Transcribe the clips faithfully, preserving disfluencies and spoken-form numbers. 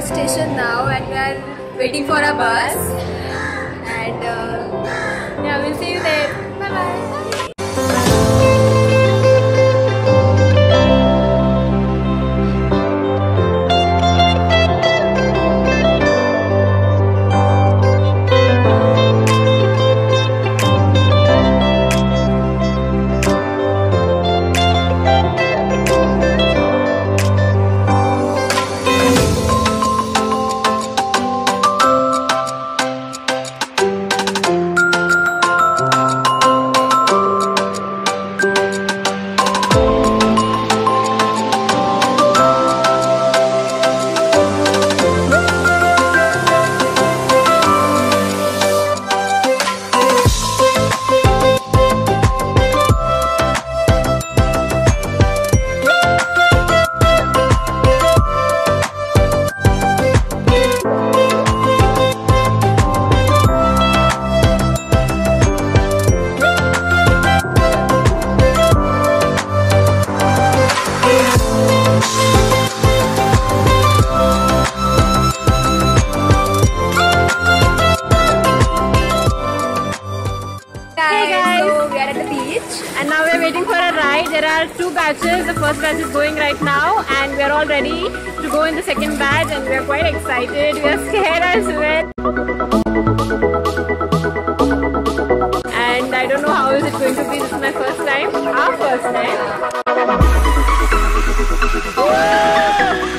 station now and we are waiting for a bus. And uh, yeah, we'll see you there. Bye bye. And now we are waiting for a ride. There are two batches. The first batch is going right now and we are all ready to go in the second batch and we are quite excited. We are scared as well. And I don't know how is it going to be. This is my first time. Our first time. Whoa!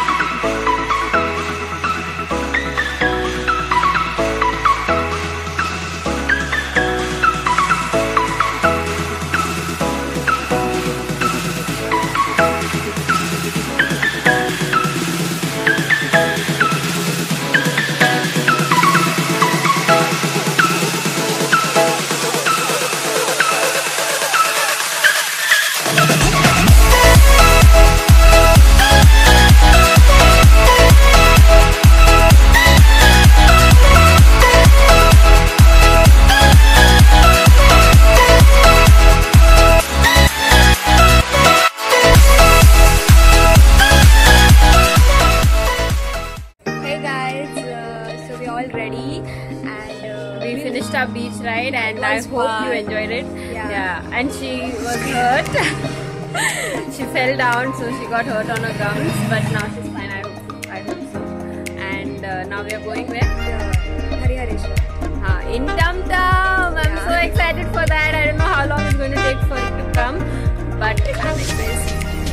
Ready and uh, we finished our beach ride and I hope fun. You enjoyed it. Yeah. yeah and she was hurt. She fell down, so she got hurt on her gums, but now she's fine. I hope so. I hope so. And uh, now we are going where? Yeah. Harihareshwar. Uh, in Tum Tum. I'm yeah. so excited for that. I don't know how long it's going to take for it to come, but I'm excited.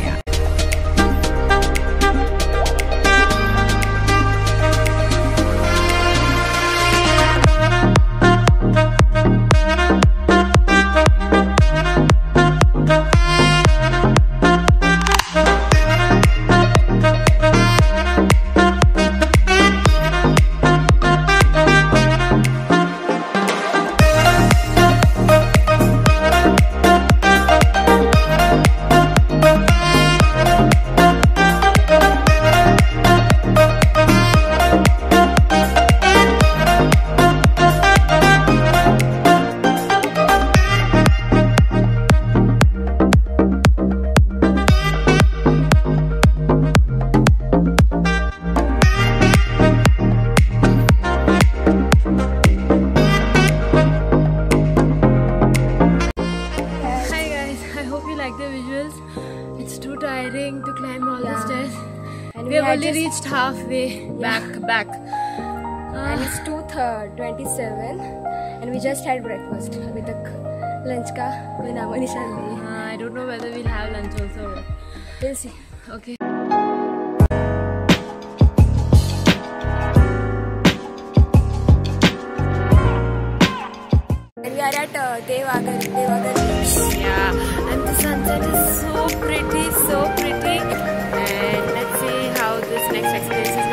It's too tiring to climb all yeah. the stairs. And we, we have only just reached halfway yeah. back back. Uh, and it's two twenty-seven and we just had breakfast. Abhi tak lunch ka koi naam nishan nahi. Uh, I don't know whether we'll have lunch also. We'll see. Okay. And we are at uh, Devagar, Devagar Beach. Yeah, and the sunset is so pretty, so pretty. And let's see how this next experience is